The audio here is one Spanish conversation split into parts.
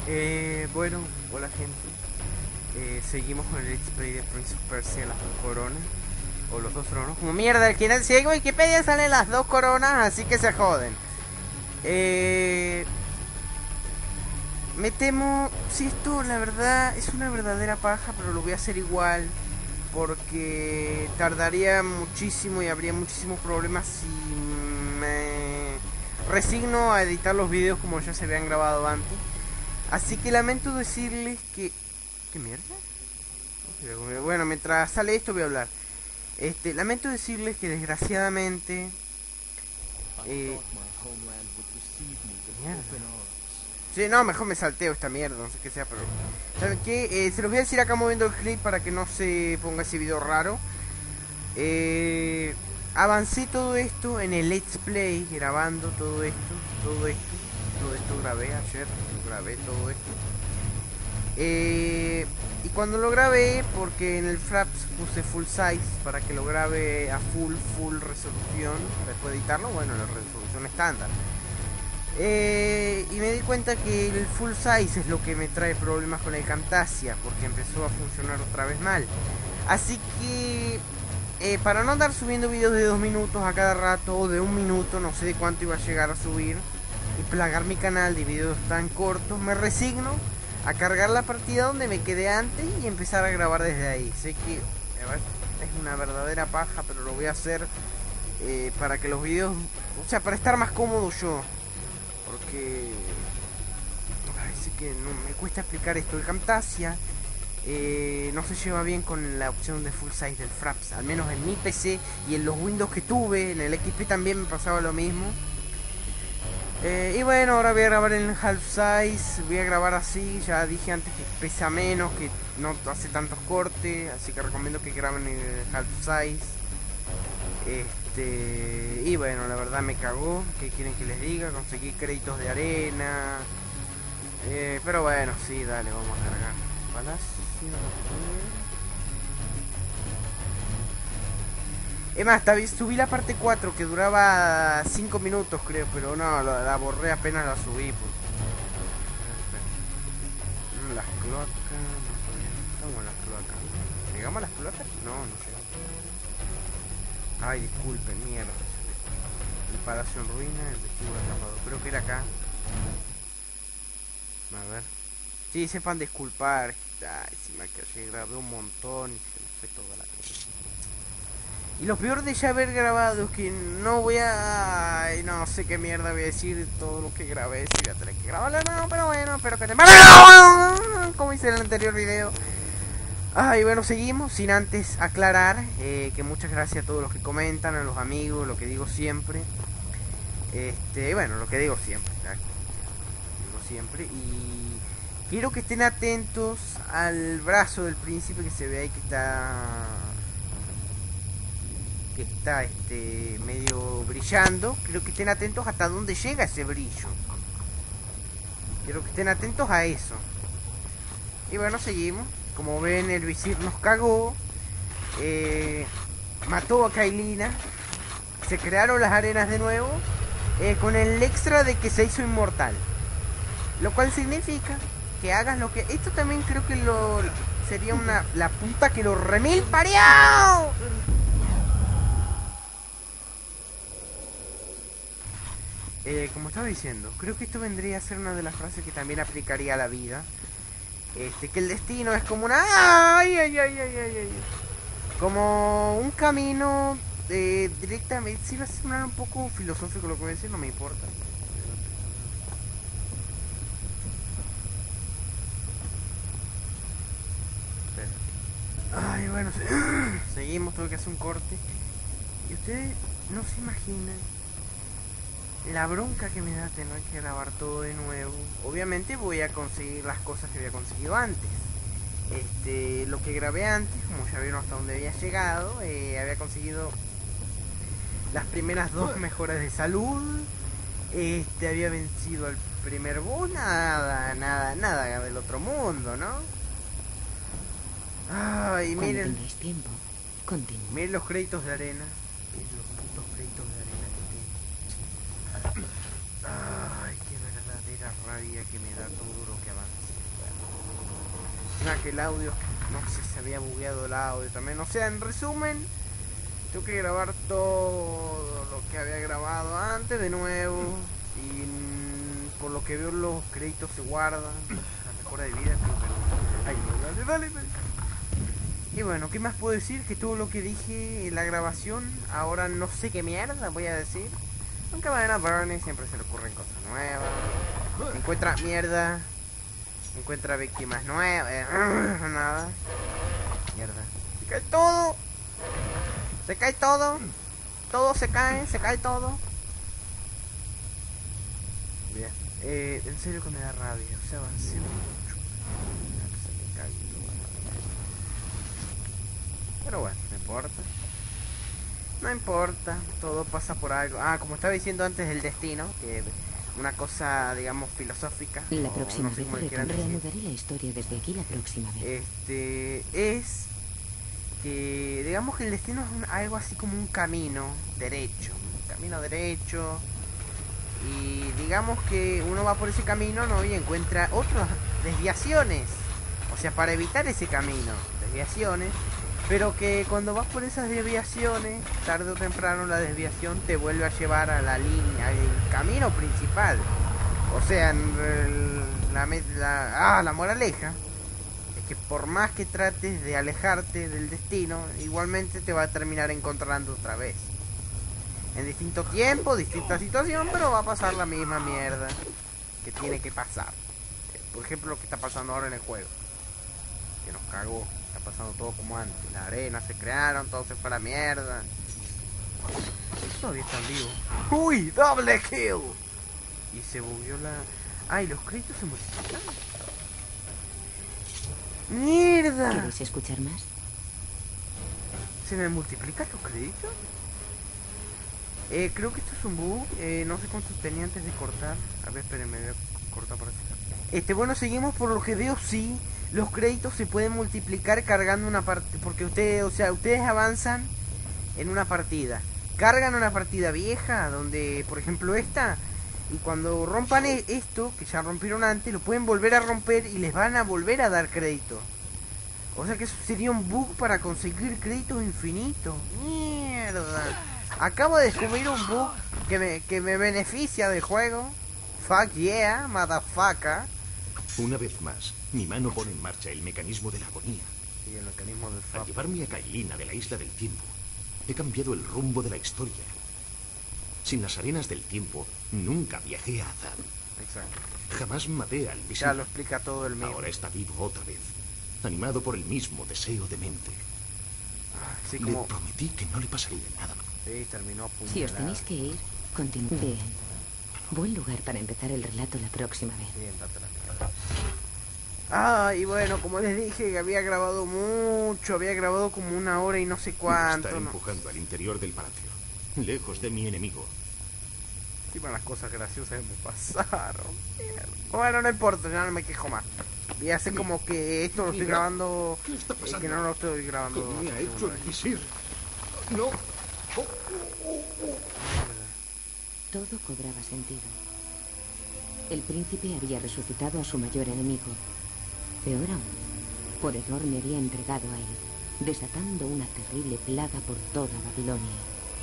Bueno, hola gente. Seguimos con el Let's Play de Prince of Persia, las dos coronas. O los dos tronos. Como mierda, el que sigue en Wikipedia salen las dos coronas, así que se joden. Me temo, si esto la verdad es una verdadera paja, pero lo voy a hacer igual. Porque tardaría muchísimo y habría muchísimos problemas si me resigno a editar los videos como ya se habían grabado antes. Así que lamento decirles que... ¿Qué mierda? Bueno, mientras sale esto voy a hablar. Lamento decirles que desgraciadamente... Mierda. Sí, no, mejor me salteo esta mierda, no sé qué sea, pero... ¿Saben qué? Se los voy a decir acá moviendo el clip para que no se ponga ese video raro. Avancé todo esto en el Let's Play, grabando todo esto grabé ayer, grabé todo esto. Y cuando lo grabé, porque en el Fraps puse full size para que lo grabe a full resolución, después de editarlo, bueno, la resolución estándar. Y me di cuenta que el full size es lo que me trae problemas con el Camtasia, porque empezó a funcionar otra vez mal. Así que para no andar subiendo videos de 2 minutos a cada rato, o de 1 minuto, no sé de cuánto iba a llegar a subir, y plagar mi canal de videos tan cortos, me resigno a cargar la partida donde me quedé antes y empezar a grabar desde ahí. Sé que es una verdadera paja, pero lo voy a hacer para que los videos, o sea, para estar más cómodo yo. Porque sé que no, me cuesta explicar esto. El Camtasia no se lleva bien con la opción de full size del Fraps, al menos en mi PC y en los Windows que tuve. En el XP también me pasaba lo mismo. Y bueno, ahora voy a grabar en half size. Voy a grabar así, ya dije antes que pesa menos, que no hace tantos cortes, así que recomiendo que graben en el half size. Y bueno, la verdad me cagó. ¿Qué quieren que les diga? Conseguí créditos de arena. Pero bueno, sí, dale, vamos a cargar. Palacio. Es más, subí la parte 4 que duraba 5 minutos creo, pero no, la borré apenas la subí. Pues. Las cloacas, no estamos en las cloacas. ¿Llegamos a las cloacas? No, no llegamos. Ay, disculpen, mierda. El palacio en ruina, el vestíbulo atrapado. Creo que era acá. A ver. Sí, sepan disculpar. Ay, encima que ayer grabé un montón y se me fue toda la cosa. Y lo peor de ya haber grabado es que no voy a... Ay, no sé qué mierda voy a decir todo lo que grabé. Si voy a tener que grabarlo, no, pero bueno, espero que te... Como hice en el anterior video. Ay, bueno, seguimos, sin antes aclarar que muchas gracias a todos los que comentan, a los amigos, lo que digo siempre. Bueno, lo que digo siempre, ¿sabes? Digo siempre. Y quiero que estén atentos al brazo del príncipe que se ve ahí que está medio brillando. Quiero que estén atentos hasta dónde llega ese brillo. Quiero que estén atentos a eso. Y bueno, seguimos. Como ven, el visir nos cagó. Mató a Kailina. Se crearon las arenas de nuevo. Con el extra de que se hizo inmortal. Lo cual significa que hagas lo que... Esto también creo que sería la puta que lo remil parió. Como estaba diciendo, creo que esto vendría a ser una de las frases que también aplicaría a la vida. Que el destino es como una... Ay. Como un camino directamente... Si va a sonar un poco filosófico lo que voy a decir, no me importa. Ay, bueno, seguimos, tengo que hacer un corte. Y ustedes no se imaginan la bronca que me da tener que grabar todo de nuevo. Obviamente voy a conseguir las cosas que había conseguido antes. Lo que grabé antes, como ya vieron hasta donde había llegado, había conseguido las primeras 2 mejoras de salud. Había vencido al primer boss, nada del otro mundo, ¿no? Ay, miren. Miren los créditos de arena. Miren los putos créditos de arena que tengo. Ay, qué verdadera rabia que me da todo lo que avanza. Bueno, que el audio, no sé, se había bugueado el audio también. O sea, en resumen, tengo que grabar todo lo que había grabado antes de nuevo. Y por lo que veo los créditos se guardan. La mejora de vida, creo que no. Ay, no, dale. Y bueno, ¿qué más puedo decir? Que todo lo que dije en la grabación, ahora no sé qué mierda voy a decir. Aunque vayan a Bernie, siempre se le ocurren cosas nuevas. Encuentra mierda. Encuentra víctimas nuevas. Nada. Mierda. Se cae todo. Se cae todo. Todo se cae todo. Bien. En serio que me da rabia. O sea, avancé mucho. Se me cae todo. Pero bueno, no importa. No importa, todo pasa por algo. Ah, como estaba diciendo antes, el destino, que una cosa, digamos, filosófica. La próxima no sé vez cómo le quieran decir. reanudaré la historia desde aquí la próxima vez. Es que, digamos que el destino es algo así como un camino derecho. Un camino derecho. Y digamos que uno va por ese camino, ¿no? Y encuentra otras desviaciones. O sea, para evitar ese camino, desviaciones. Pero que cuando vas por esas desviaciones, tarde o temprano la desviación te vuelve a llevar a la línea, al camino principal. O sea, la moraleja es que por más que trates de alejarte del destino, igualmente te va a terminar encontrando otra vez. En distinto tiempo, distinta situación, pero va a pasar la misma mierda que tiene que pasar. Por ejemplo, lo que está pasando ahora en el juego, que nos cagó. Está pasando todo como antes. Las arenas se crearon, todo se fue a la mierda. Todavía están vivos. ¡Uy! ¡Doble kill! Y se bugueó la... ¡Ay! Los créditos se multiplicaron. ¡Mierda! ¿Queréis escuchar más? ¿Se me multiplican los créditos? Creo que esto es un bug. No sé cuántos tenía antes de cortar. A ver, espérenme, voy a cortar para acá. Bueno, seguimos. Por lo que veo, sí. Los créditos se pueden multiplicar cargando una parte. Porque ustedes avanzan en una partida. Cargan una partida vieja, donde, por ejemplo, esta. Y cuando rompan esto, que ya rompieron antes, lo pueden volver a romper y les van a volver a dar crédito. O sea que eso sería un bug para conseguir créditos infinitos. Mierda. Acabo de descubrir un bug que me beneficia del juego. Fuck yeah, motherfucker. Una vez más, mi mano pone en marcha el mecanismo de la agonía. Y el mecanismo del Al llevarme a Kailina de la isla del tiempo, he cambiado el rumbo de la historia. Sin las arenas del tiempo, nunca viajé a Azad. Exacto. Jamás maté al visir. Ya lo explica todo el mismo. Ahora está vivo otra vez, animado por el mismo deseo de mente. Así Le como... prometí que no le pasaría nada más. Sí, terminó apuñalado. Si os tenéis que ir, continuad. Bien. Buen lugar para empezar el relato la próxima vez. Bien, date la mierda. Ah, y bueno, como les dije, había grabado mucho, había grabado como 1 hora y no sé cuánto. Está empujando al interior del palacio, lejos de mi enemigo. Encima las cosas graciosas que me pasaron. Mierda. Bueno, no importa, ya no me quejo más. Y hace como que esto lo estoy grabando, que no lo estoy grabando. ¿Qué me ha hecho el visir? No. Todo cobraba sentido. El príncipe había resucitado a su mayor enemigo. Peor aún, por error me había entregado a él, desatando una terrible plaga por toda Babilonia.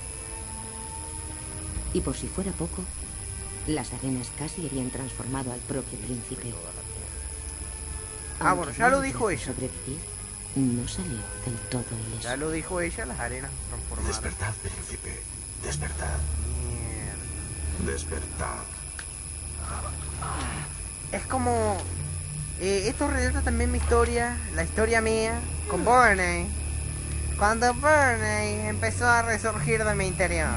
Y por si fuera poco, las arenas casi habían transformado al propio príncipe. Ah, bueno, ya lo dijo ella. Sobrevivir, no salió del todo ileso. Ya lo dijo ella, las arenas transformadas. Despertad, príncipe. Despertad. Mierda. Despertad. Es como... esto relata también mi historia, la historia mía, con Barney. Cuando Barney empezó a resurgir de mi interior.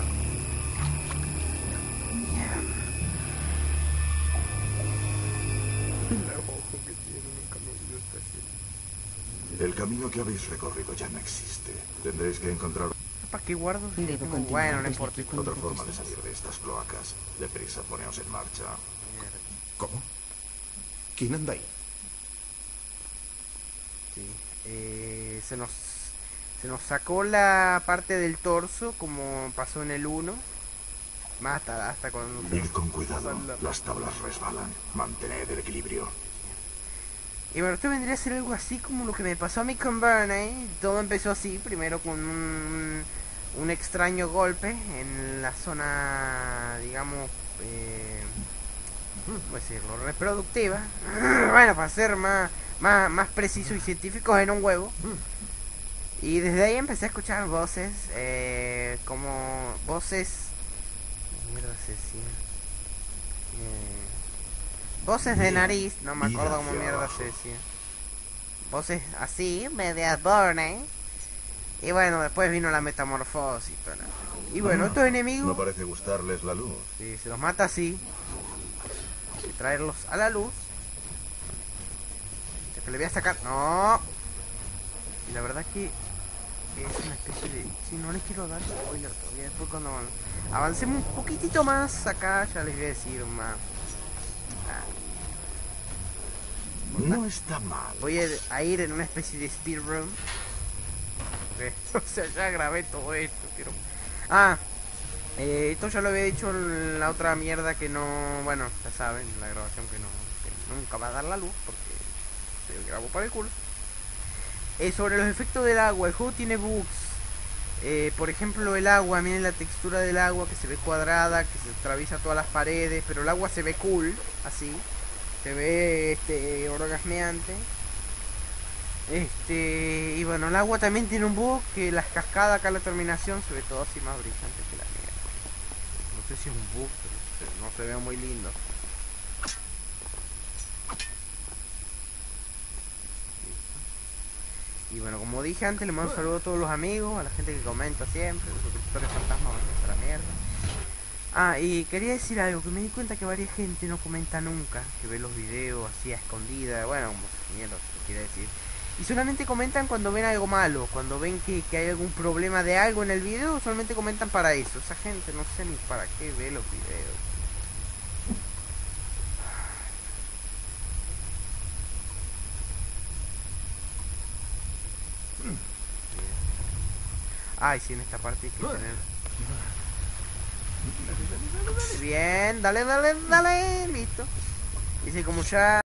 El camino que habéis recorrido ya no existe. Tendréis que encontrar ¿Para qué guardo? Debo continuar Bueno, no desde importa. aquí cuando otra forma de gustes. salir de estas cloacas. Deprisa, poneos en marcha. ¿Cómo? ¿Quién anda ahí? Sí. Se nos sacó la parte del torso, como pasó en el 1. Mata hasta cuando... Id con cuidado, las tablas resbalan. Mantened el equilibrio. Y bueno, esto vendría a ser algo así como lo que me pasó a mí con Burnie. Todo empezó así, primero con un extraño golpe en la zona, digamos, ¿cómo decirlo? Reproductiva. Bueno, para ser más preciso y científico, en un huevo. Y desde ahí empecé a escuchar voces, como voces... Mierda se decía. Voces de nariz, no me acuerdo cómo mierda se decía. Voces así, medias Burnie. Y bueno, después vino la metamorfosis y todo. Y bueno, estos enemigos... No parece gustarles la luz. Si se los mata así, hay que traerlos a la luz. Que le voy a sacar... ¡No! Y la verdad que es una especie de... Si no les quiero dar spoiler todavía. Después cuando avancemos un poquitito más acá, ya les voy a decir más... No está mal. Voy a ir en una especie de speedrun. Okay. O sea, ya grabé todo esto. Quiero... esto ya lo había dicho en la otra mierda que no... Bueno, ya saben, la grabación que nunca va a dar la luz porque se grabó para el culo. Sobre los efectos del agua, el juego tiene bugs. Por ejemplo, el agua, miren la textura del agua que se ve cuadrada, que se atraviesa todas las paredes, pero el agua se ve cool, así. Se ve orgasmeante. Y bueno, el agua también tiene un bug que las cascadas acá a la terminación se ve todo así más brillante que la mierda. No sé si es un bug, pero no se ve muy lindo. Y bueno, como dije antes, le mando un saludo a todos los amigos, a la gente que comenta siempre, los suscriptores fantasmas, a la mierda. Y quería decir algo, que me di cuenta que varias gente no comenta nunca, que ve los videos así a escondida, bueno, mierda, ¿qué quiere decir? Y solamente comentan cuando ven algo malo, cuando ven que hay algún problema de algo en el video, solamente comentan para eso. Esa gente no sé ni para qué ve los videos. Ay, sí, en esta parte hay que tener... Bien, dale, listo. Dice como ya...